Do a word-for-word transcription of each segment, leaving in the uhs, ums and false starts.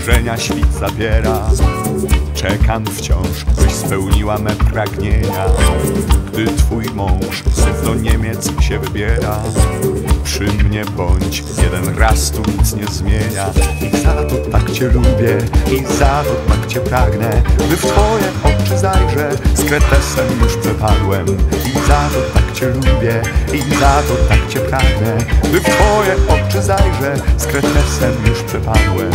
marzenia świt zabiera. Czekam wciąż, byś spełniła me pragnienia. Gdy twój mąż znów do Niemiec się wybiera, przy mnie bądź, jeden raz tu nic nie zmienia. I za to tak cię lubię, i za to tak cię pragnę, by w twoje oczy zajrzę, z kretesem już przepadłem. I za to tak cię lubię, i za to tak cię pragnę, by w twoje oczy zajrzę, z kretesem już przepadłem.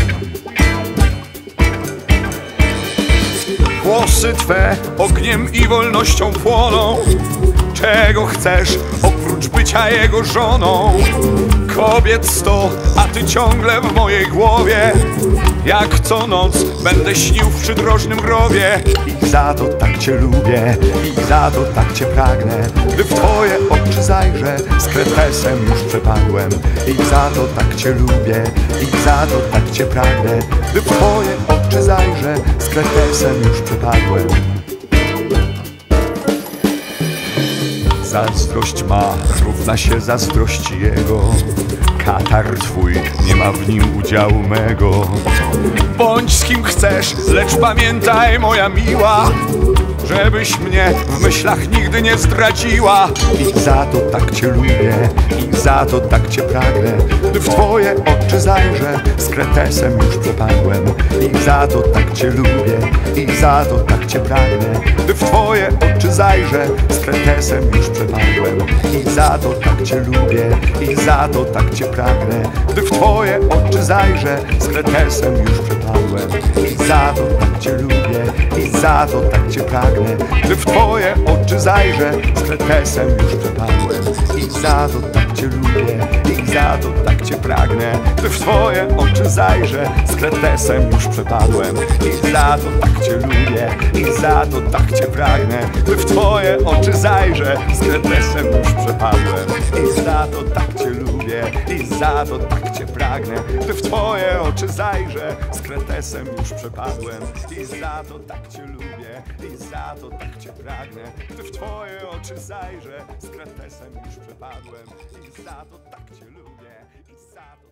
Włosy twe ogniem i wolnością płoną. Czego chcesz oprócz bycia jego żoną? Kobiet sto, a ty ciągle w mojej głowie. Jak co noc będę śnił w przydrożnym grobie. I za to tak cię lubię, i za to tak cię pragnę, by w twoje oczy zajrzę, z kretesem już przepadłem. I za to tak cię lubię, i za to tak cię pragnę, by w twoje oczy zajrzę, z kretesem już przepadłem. Zazdrość ma równa się zazdrości jego. Katar twój nie ma w nim udziału mego. Bądź z kim chcesz, lecz pamiętaj, moja miła, żebyś mnie w myślach nigdy nie zdradziła. I za to tak cię lubię, i za to tak cię pragnę, gdy w twoje oczy zajrzę, z kretesem już przepadłem. I za to tak cię lubię, i za to tak cię pragnę, gdy w twoje oczy zajrzę, z kretesem już przepadłem. I za to tak cię lubię, i za to tak cię pragnę, gdy w twoje oczy zajrzę, z kretesem już przepadłem. I za to tak cię lubię, i za to tak cię pragnę, gdy w twoje oczy zajrzę, z kretesem już przepadłem. I za to tak cię lubię, i za to tak cię pragnę, gdy w twoje oczy zajrzę, z kretesem już przepadłem. I za to tak cię lubię, i za to tak cię pragnę, gdy w twoje oczy zajrzę, z kretesem już przepadłem. I za to tak cię lubię, i za to tak cię pragnę, gdy w twoje oczy zajrzę, z kretesem już przepadłem. I za to tak cię lubię, i za to tak cię pragnę, gdy w twoje oczy zajrzę, z kretesem już przepadłem. I za to tak cię lubię, i za to